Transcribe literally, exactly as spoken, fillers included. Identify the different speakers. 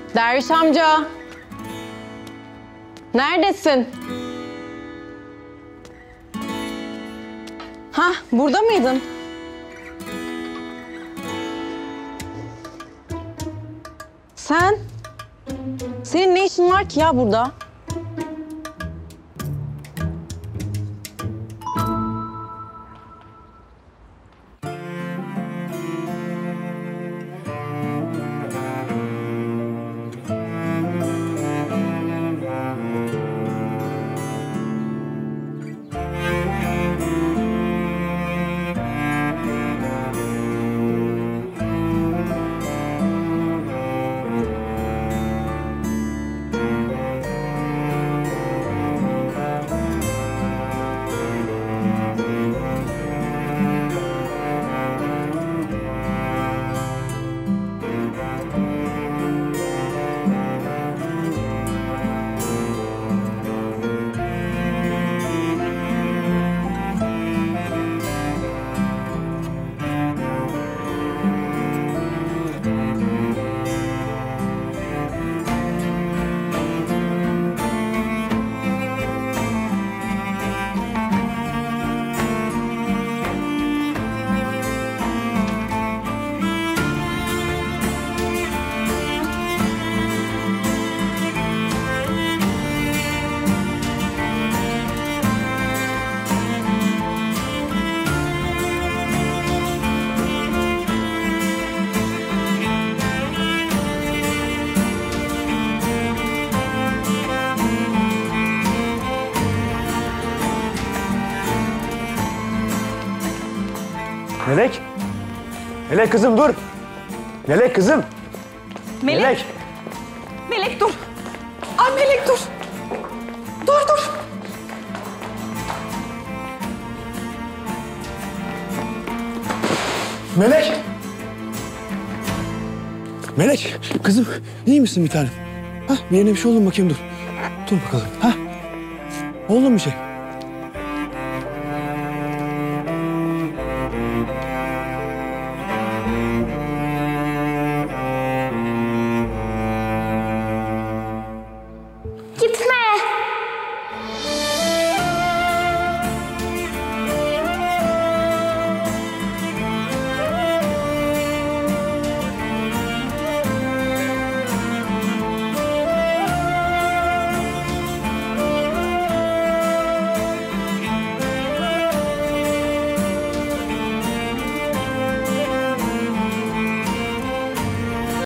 Speaker 1: Derviş amca. Neredesin? Hah, burada mıydın? Sen? Senin ne işin var ki ya burada?
Speaker 2: Melek! Melek kızım dur! Melek kızım!
Speaker 3: Melek!
Speaker 2: Melek!
Speaker 3: Melek dur! Ay Melek dur! Dur dur!
Speaker 2: Melek! Melek! Kızım iyi misin bir tanem? Ha, bir yerine bir şey oldu mu bakayım dur. Dur bakalım. Ha? Oldu mu bir şey?